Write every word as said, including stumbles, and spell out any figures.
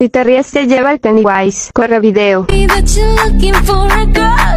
Si te ríes te lleva el Pennywise. Corre video. that you're looking for a girl